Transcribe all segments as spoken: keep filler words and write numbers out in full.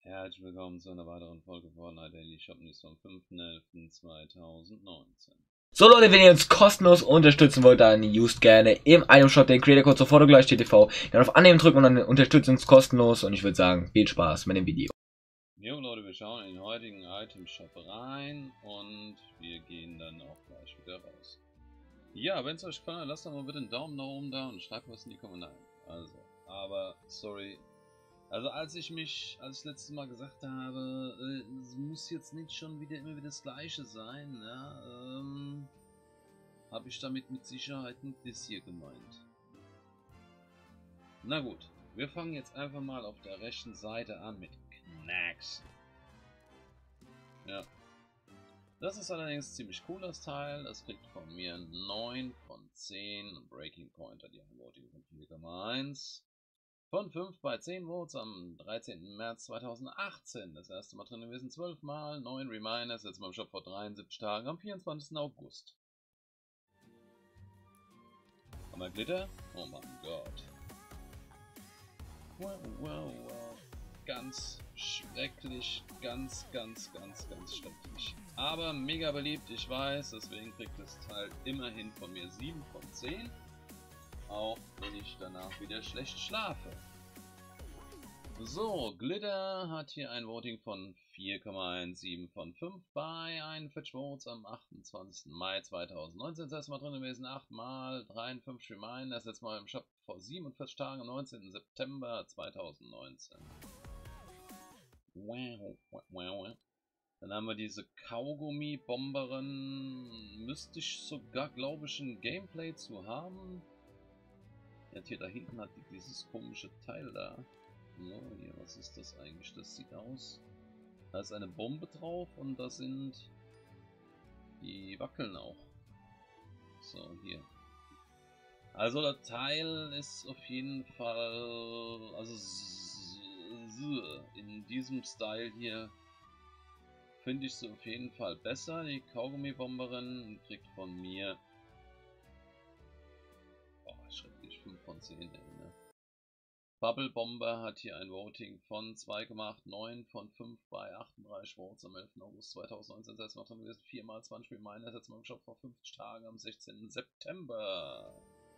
Herzlich willkommen zu einer weiteren Folge von Daily Shop News vom fünften elften zweitausendneunzehn. So Leute, wenn ihr uns kostenlos unterstützen wollt, dann used gerne im Item Shop den Creator Code sofort gleich T V. Dann auf Annehmen drücken und dann unterstützt uns kostenlos und ich würde sagen, viel Spaß mit dem Video. Jo Leute, wir schauen in den heutigen Item Shop rein und wir gehen dann auch gleich wieder raus. Ja, wenn es euch gefallen hat, lasst doch mal bitte einen Daumen nach oben da und schreibt was in die Kommentare. Also, aber sorry. Also als ich mich, als ich letztes Mal gesagt habe, äh, es muss jetzt nicht schon wieder immer wieder das gleiche sein, ja, ähm, habe ich damit mit Sicherheit nicht das hier gemeint. Na gut, wir fangen jetzt einfach mal auf der rechten Seite an mit Knacks. Ja. Das ist allerdings ziemlich cool, das Teil. Das kriegt von mir neun von zehn. Breaking Point hat die Voting von vier Komma eins. Von fünf bei zehn Votes am dreizehnten März zweitausendachtzehn. Das erste Mal drin gewesen, zwölf Mal, neun Reminders, jetzt mal im Shop vor dreiundsiebzig Tagen am vierundzwanzigsten August. Haben wir Glitter? Oh mein Gott. Wow, wow, wow. Ganz schrecklich, ganz, ganz, ganz, ganz schrecklich. Aber mega beliebt, ich weiß, deswegen kriegt das Teil immerhin von mir sieben von zehn. Auch wenn ich danach wieder schlecht schlafe. So, Glitter hat hier ein Voting von vier Komma siebzehn von fünf bei einundvierzig Votes am achtundzwanzigsten Mai zweitausendneunzehn. Das erste Mal drin gewesen, acht Mal, dreiundfünfzig Reminders, jetzt mal im Shop vor siebenundvierzig Tagen am neunzehnten September zweitausendneunzehn. Wow, wow, wow. Dann haben wir diese Kaugummi-Bomberin. Müsste ich sogar, glaube ich, ein Gameplay zu haben. Jetzt hier da hinten hat die dieses komische Teil da. So, hier, was ist das eigentlich? Das sieht aus. Da ist eine Bombe drauf und da sind die wackeln auch. So, hier. Also das Teil ist auf jeden Fall, also in diesem Style hier finde ich sie auf jeden Fall besser. Die Kaugummi-Bomberin kriegt von mir oh, schrecklich fünf von zehn. Ne? Bubble Bomber hat hier ein Voting von zwei Komma neunundachtzig von fünf bei achtunddreißig Votes am elften August zweitausendneunzehn. Das heißt, noch drin gewesen, vier mal zwanzig Reminders, jetzt mal im Shop vor fünfzig Tagen am sechzehnten September.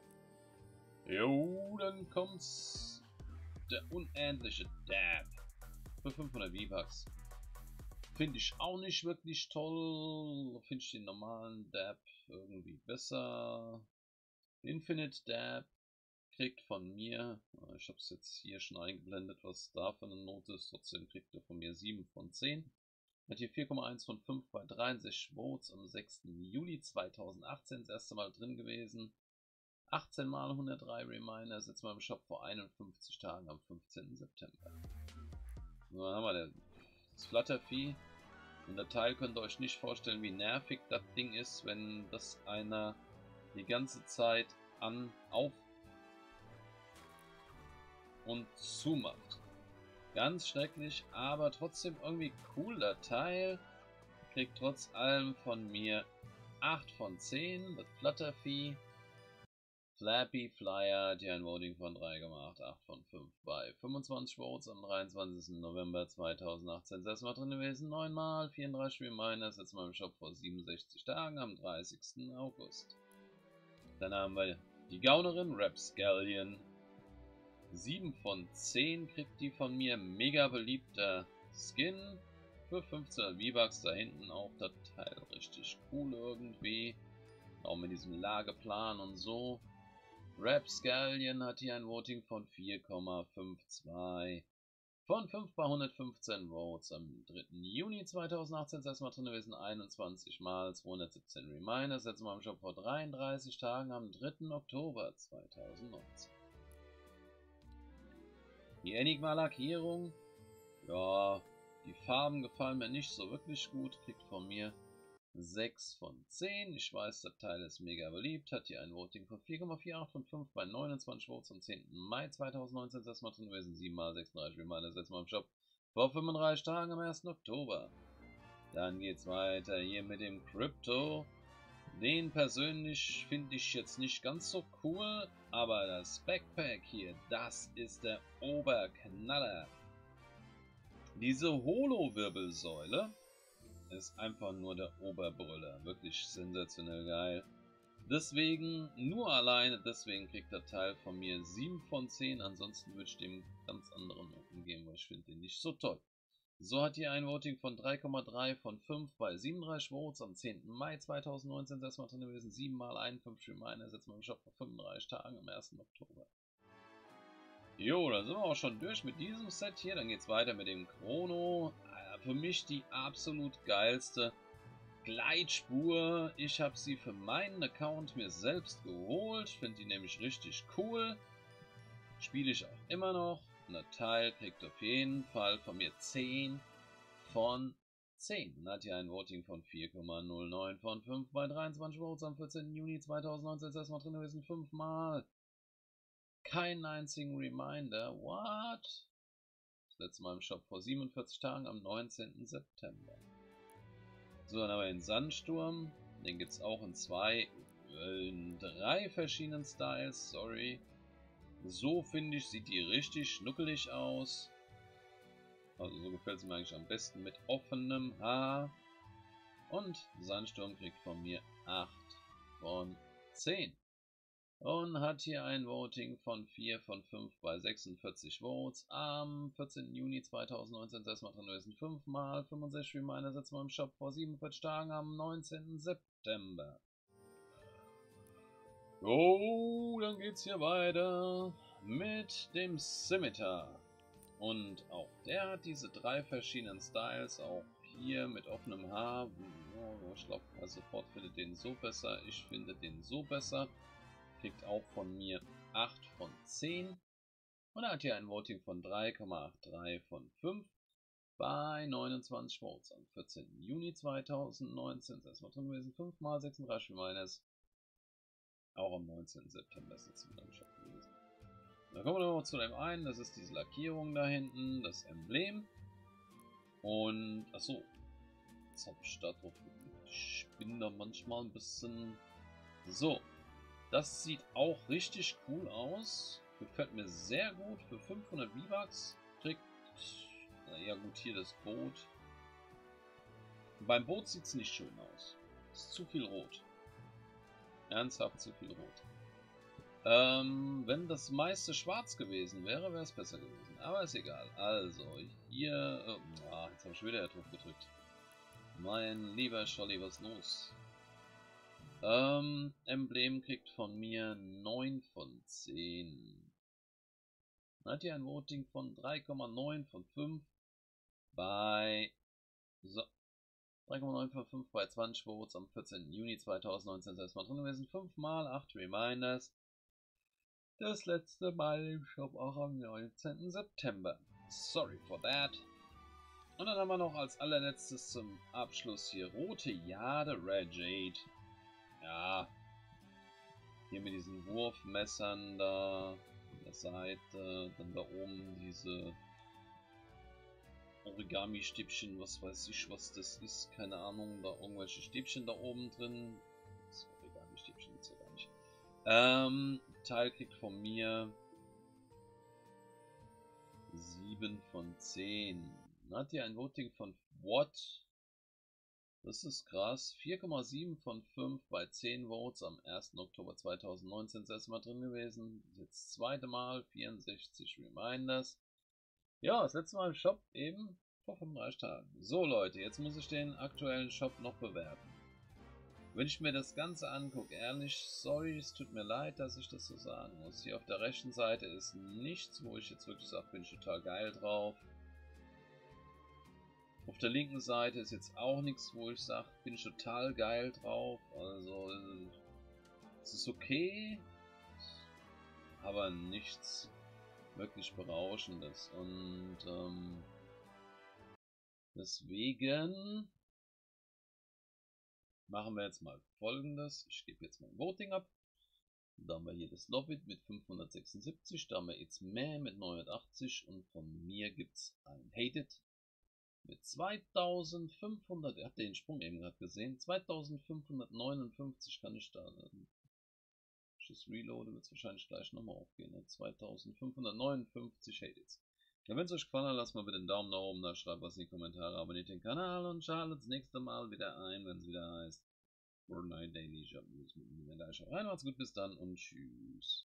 Jo, dann kommt's. Der unendliche Dab für fünfhundert V-Bucks. Finde ich auch nicht wirklich toll. Finde ich den normalen Dab irgendwie besser. Infinite Dab kriegt von mir, ich habe es jetzt hier schon eingeblendet, was da für eine Note ist, trotzdem kriegt er von mir sieben von zehn. Hat hier vier Komma eins von fünf bei dreiundsechzig Votes am sechsten Juli zweitausendachtzehn, das erste Mal drin gewesen. achtzehn mal hundertdrei Reminders, jetzt mal im Shop vor einundfünfzig Tagen am fünfzehnten September. So, dann haben wir das Fluttervieh. Und der Teil könnt ihr euch nicht vorstellen, wie nervig das Ding ist, wenn das einer die ganze Zeit an, auf und zumacht. Ganz schrecklich, aber trotzdem irgendwie cooler Teil. Kriegt trotz allem von mir acht von zehn. Das Fluttervieh. Flappy Flyer hat hier ein Voting von drei gemacht, acht von fünf bei fünfundzwanzig Votes am dreiundzwanzigsten November zweitausendachtzehn. Das erste Mal drin gewesen, neun Mal, vierunddreißig Reminders, jetzt mal im Shop vor siebenundsechzig Tagen am dreißigsten August. Dann haben wir die Gaunerin Rapscallion. sieben von zehn kriegt die von mir, mega beliebter Skin für fünfzehnhundert V-Bucks, da hinten auch das Teil richtig cool irgendwie, auch mit diesem Lageplan und so. Rapscallion hat hier ein Voting von vier Komma zweiundfünfzig von fünf bei hundertfünfzehn Votes am dritten Juni zweitausendachtzehn, das erstmal drin gewesen, einundzwanzig mal zweihundertsiebzehn Reminders, jetzt mal im Shop vor dreiunddreißig Tagen am dritten Oktober zweitausendneunzehn. Die Enigma-Lackierung, ja, die Farben gefallen mir nicht so wirklich gut, kriegt von mir sechs von zehn. Ich weiß, der Teil ist mega beliebt, hat hier ein Voting von vier Komma achtundvierzig von fünf bei neunundzwanzig Votes am zehnten Mai zweitausendneunzehn, das ist mal drin gewesen, sieben mal sechsunddreißig Reminders, jetzt mal im Shop vor fünfunddreißig Tagen am ersten Oktober. Dann geht's weiter hier mit dem Crypto. Den persönlich finde ich jetzt nicht ganz so cool, aber das Backpack hier, das ist der Oberknaller. Diese Holo-Wirbelsäule ist einfach nur der Oberbrüller. Wirklich sensationell geil. Deswegen, nur alleine deswegen kriegt der Teil von mir sieben von zehn. Ansonsten würde ich dem ganz anderen Noten geben, weil ich finde den nicht so toll. So hat hier ein Voting von drei Komma drei von fünf bei siebenunddreißig Votes am zehnten Mai zweitausendneunzehn. Das ist mal drin gewesen. sieben mal einundfünfzig Reminder. Setzen wir im Shop vor fünfunddreißig Tagen am ersten Oktober. Jo, dann sind wir auch schon durch mit diesem Set hier. Dann geht es weiter mit dem Chrono. Für mich die absolut geilste Gleitspur. Ich habe sie für meinen Account mir selbst geholt. Finde die nämlich richtig cool. Spiele ich auch immer noch. Und der Teil kriegt auf jeden Fall von mir zehn von zehn. Und hat hier ein Voting von vier Komma null neun von fünf bei dreiundzwanzig Votes am vierzehnten Juni zweitausendneunzehn. Das ist erstmal drin gewesen. fünfmal. Keinen einzigen Reminder. What? Das letzte Mal im Shop vor siebenundvierzig Tagen am neunzehnten September. So, dann haben wir den Sandsturm. Den gibt es auch in zwei, in drei verschiedenen Styles. Sorry. So finde ich, sieht die richtig schnuckelig aus. Also so gefällt es mir eigentlich am besten mit offenem Haar. Und Sandsturm kriegt von mir acht von zehn. Und hat hier ein Voting von vier von fünf bei sechsundvierzig Votes. Am vierzehnten Juni zweitausendneunzehn ist erstmal drin gewesen. fünf mal fünfundsechzig Reminder setzen wir im Shop vor siebenundvierzig Tagen am neunzehnten September. Oh, dann geht's hier weiter mit dem Scimitar. Und auch der hat diese drei verschiedenen Styles. Auch hier mit offenem Haar. Ich glaube, er sofort findet den so besser. Ich finde den so besser. Kriegt auch von mir acht von zehn. Und er hat hier ein Voting von drei Komma dreiundachtzig von fünf bei neunundzwanzig Votes am vierzehnten Juni zweitausendneunzehn. Das ist erstmal drin gewesen. fünf mal sechsunddreißig Minus. Auch am neunzehnten September ist jetzt wieder im Shop gewesen. Dann kommen wir noch zu dem einen. Das ist diese Lackierung da hinten. Das Emblem. Und, achso. Jetzt habe ich da drauf geklickt. Ich bin da manchmal ein bisschen. So. Das sieht auch richtig cool aus. Gefällt mir sehr gut. Für fünfhundert V-Bucks kriegt, ja gut, hier das Boot. Beim Boot sieht es nicht schön aus. Ist zu viel Rot. Ernsthaft zu viel Rot. Ähm, wenn das meiste schwarz gewesen wäre, wäre es besser gewesen. Aber ist egal. Also, hier... Oh, ah, jetzt habe ich wieder drauf gedrückt. Mein lieber Scholli, was ist los? Ähm, Emblem kriegt von mir neun von zehn. Hat hier ein Voting von drei Komma neun von fünf bei so, drei Komma neun von fünf bei zwanzig Votes am vierzehnten Juni zweitausendneunzehn. Das ist erstmal drin gewesen. fünf mal acht Reminders. Das letzte Mal im Shop auch am neunzehnten September. Sorry for that. Und dann haben wir noch als allerletztes zum Abschluss hier Rote Jade Red Jade. Ja, hier mit diesen Wurfmessern da an der Seite, dann da oben diese Origami-Stäbchen, was weiß ich, was das ist, keine Ahnung, da irgendwelche Stäbchen da oben drin. Das Origami-Stäbchen gibt's ja gar nicht. Ähm, Teil kriegt von mir sieben von zehn. Dann hat hier ein Voting von What? Das ist krass. vier Komma sieben von fünf bei zehn Votes am ersten Oktober zweitausendneunzehn ist erstmal drin gewesen. Jetzt das zweite Mal, vierundsechzig Reminders. Ja, das letzte Mal im Shop eben vor fünfunddreißig Tagen. So Leute, jetzt muss ich den aktuellen Shop noch bewerten. Wenn ich mir das Ganze angucke, ehrlich, sorry, es tut mir leid, dass ich das so sagen muss. Hier auf der rechten Seite ist nichts, wo ich jetzt wirklich sage, bin ich total geil drauf. Auf der linken Seite ist jetzt auch nichts, wo ich sage, bin ich total geil drauf. Also, es ist okay, aber nichts wirklich Berauschendes. Und ähm, deswegen machen wir jetzt mal Folgendes. Ich gebe jetzt mein Voting ab. Da haben wir hier das Lobbit mit fünfhundertsechsundsiebzig, da haben wir It's Meh mit neunhundertachtzig und von mir gibt es ein Hate It mit zweitausendfünfhundert, ihr habt den Sprung eben gerade gesehen, zweitausendfünfhundertneunundfünfzig kann ich da, wenn ich das reloade, wird es wahrscheinlich gleich nochmal aufgehen, ne? zweitausendfünfhundertneunundfünfzig Hate Its. Ja, wenn es euch gefallen hat, lasst mal bitte einen Daumen nach oben da, schreibt was in die Kommentare, abonniert den Kanal und schaltet das nächste Mal wieder ein, wenn es wieder heißt Fortnite Daily Shop News mit mir. Da schaut rein, macht's gut, bis dann und tschüss.